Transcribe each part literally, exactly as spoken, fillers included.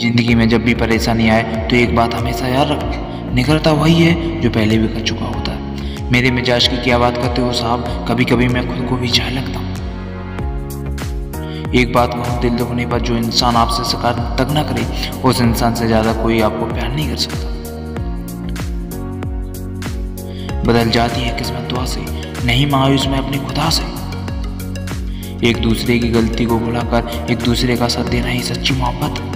जिंदगी में जब भी परेशानी आए तो एक बात हमेशा याद रख, निखरता वही है जो पहले भी कर चुका होता है। मेरे मिजाज की क्या बात करते हो साहब, कभी कभी मैं खुद को भी चाह लगता हूँ। एक बात कहूँ, दिल दुखने पर जो इंसान आपसे सकारात्मक न करे उस इंसान से ज्यादा कोई आपको प्यार नहीं कर सकता। बदल जाती है किस्मत दुआ से, नहीं मायूस में अपनी खुदा से। एक दूसरे की गलती को भुलाकर एक दूसरे का साथ देना ही सच्ची मोहब्बत है।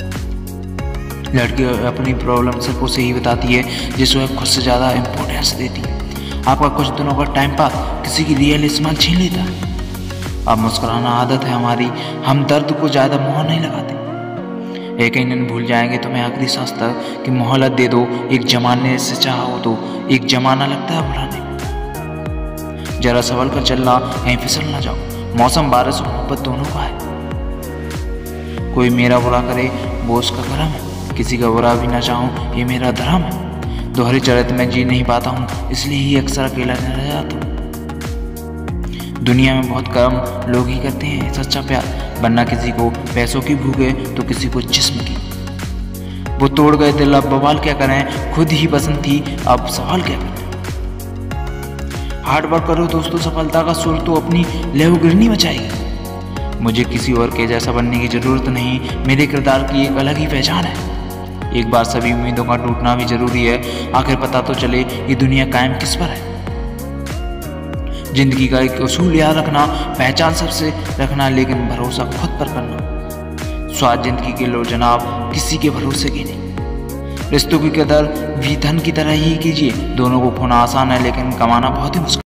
लड़की अपनी प्रॉब्लम सिर्फ उसे ही बताती है जिसे वह खुद से ज़्यादा इम्पोर्टेंस देती है। आपका कुछ दिनों का टाइम पास किसी की रियल स्माइल छीन लेता है। अब मुस्कुराना आदत है हमारी, हम दर्द को ज़्यादा मुँह नहीं लगाते। एक दिन भूल जाएंगे तुम्हें आखिरी सांस तक कि मोहलत दे दो, एक जमाने से चाहो तो एक जमाना लगता है भुलाने में। जरा संभल कर चलना, कहीं फिसल ना जाओ, मौसम बारिश और मोहब्बत दोनों का है। कोई मेरा बुरा करे वो उसका करम है, किसी का बुरा भी ना चाहूँ ये मेरा धर्म है। दोहरी चरित्र में जी नहीं पाता हूँ, इसलिए ही अक्सर अकेला रह जाता हूँ। दुनिया में बहुत कम लोग ही करते हैं सच्चा प्यार, वरना किसी को पैसों की भूख है तो किसी को जिस्म की। वो तोड़ गए दिल, अब बवाल क्या करें, खुद ही पसंद थी अब सवाल क्या करें। हार्ड वर्क करो दोस्तों, सफलता का सुर तो अपनी लहूगिरनी मचाएगी। मुझे किसी और के जैसा बनने की जरूरत नहीं, मेरे किरदार की एक अलग ही पहचान है। एक बार सभी उम्मीदों का टूटना भी जरूरी है, आखिर पता तो चले ये दुनिया कायम किस पर है। जिंदगी का एक उसूल याद रखना, पहचान सबसे रखना लेकिन भरोसा खुद पर करना। स्वाद जिंदगी के लो जनाब, किसी के भरोसे की नहीं। रिश्तों की कदर भी धन की तरह ही कीजिए, दोनों को खोना आसान है लेकिन कमाना बहुत ही मुश्किल।